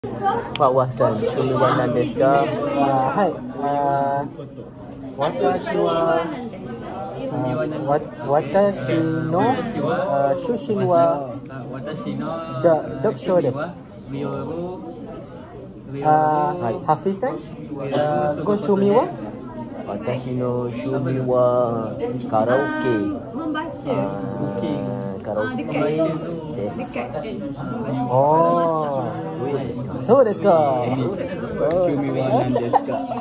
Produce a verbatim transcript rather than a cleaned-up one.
What was that? Shumiwa desu ka? Uh, hi. Uh, watashi wa uh, what watashi no uh, shushin wa the dokusho desu. Uh, Hafiz-san? Uh, go shumiwa? Watashi no shumi wa karaoke. Membaca. Uh, karaoke desu. Dekat. Oh, so desu ka? Shumi wa nan desu ka?